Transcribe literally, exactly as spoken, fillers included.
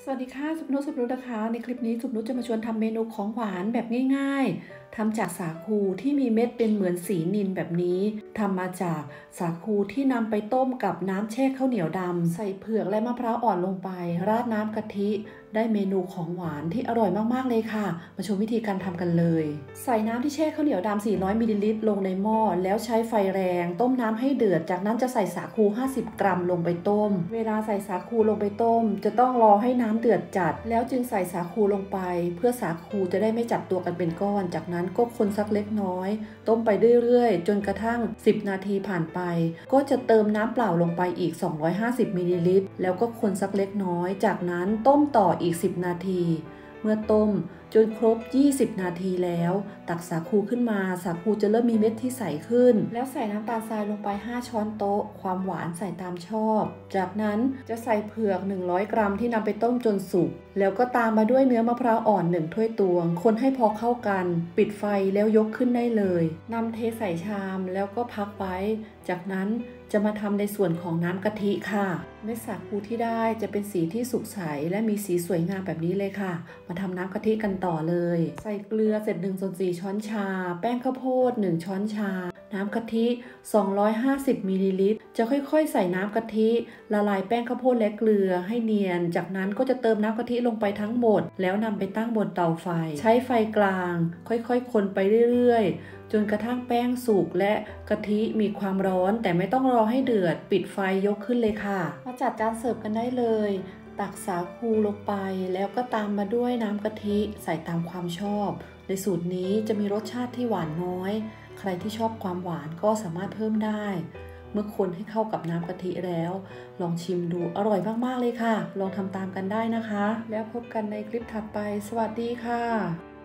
สวัสดีค่ะสุปนุชสุปนุชนะคะในคลิปนี้สุปนุชจะมาชวนทำเมนูของหวานแบบง่ายๆทำจากสาคูที่มีเม็ดเป็นเหมือนสีนิลแบบนี้ทำมาจากสาคูที่นำไปต้มกับน้ำแช่ข้าวเหนียวดำใส่เผือกและมะพร้าวอ่อนลงไปราดน้ำกะทิได้เมนูของหวานที่อร่อยมากๆเลยค่ะมาชมวิธีการทำกันเลยใส่น้ำที่แช่ข้าวเหนียวดำสี่ร้อยมิลลิลิตรลงในหม้อแล้วใช้ไฟแรงต้มน้ำให้เดือดจากนั้นจะใส่สาคูห้าสิบกรัมลงไปต้มเวลาใส่สาคูลงไปต้มจะต้องรอให้น้ำเดือดจัดแล้วจึงใส่สาคูลงไปเพื่อสาคูจะได้ไม่จับตัวกันเป็นก้อนจากนั้นก็คนสักเล็กน้อยต้มไปเรื่อยๆจนกระทั่งสิบนาทีผ่านไปก็จะเติมน้ำเปล่าลงไปอีกสองร้อยห้าสิบมิลลิลิตรแล้วก็คนสักเล็กน้อยจากนั้นต้มต่ออีกสิบนาทีเมื่อต้มจนครบยี่สิบนาทีแล้วตักสาคูขึ้นมาสาคูจะเริ่มมีเม็ดที่ใสขึ้นแล้วใส่น้ำตาลทรายลงไปห้าช้อนโต๊ะความหวานใส่ตามชอบจากนั้นจะใส่เผือกหนึ่งร้อยกรัมที่นำไปต้มจนสุกแล้วก็ตามมาด้วยเนื้อมะพร้าวอ่อนหนึ่งถ้วยตวงคนให้พอเข้ากันปิดไฟแล้วยกขึ้นได้เลยนำเทใส่ชามแล้วก็พักไว้จากนั้นจะมาทำในส่วนของน้ำกะทิค่ะเม็ดสาคูที่ได้จะเป็นสีที่สุกใสและมีสีสวยงามแบบนี้เลยค่ะมาทำน้ำกะทิกันต่อเลยใส่เกลือเสร็จหนึ่งส่วนสี่ช้อนชาแป้งข้าวโพดหนึ่งช้อนชาน้ำกะทิสองร้อยห้าสิบมิลลิลิตรจะค่อยๆใส่น้ำกะทิละลายแป้งข้าวโพดและเกลือให้เนียนจากนั้นก็จะเติมน้ำกะทิลงไปทั้งหมดแล้วนำไปตั้งบนเตาไฟใช้ไฟกลางค่อยๆคนไปเรื่อยๆจนกระทั่งแป้งสุกและกะทิมีความร้อนแต่ไม่ต้องรอให้เดือดปิดไฟยกขึ้นเลยค่ะมาจัดจานเสิร์ฟกันได้เลยตักสาคูลงไปแล้วก็ตามมาด้วยน้ำกะทิใส่ตามความชอบในสูตรนี้จะมีรสชาติที่หวานน้อยใครที่ชอบความหวานก็สามารถเพิ่มได้เมื่อคนให้เข้ากับน้ำกะทิแล้วลองชิมดูอร่อยมากๆเลยค่ะลองทำตามกันได้นะคะแล้วพบกันในคลิปถัดไปสวัสดีค่ะ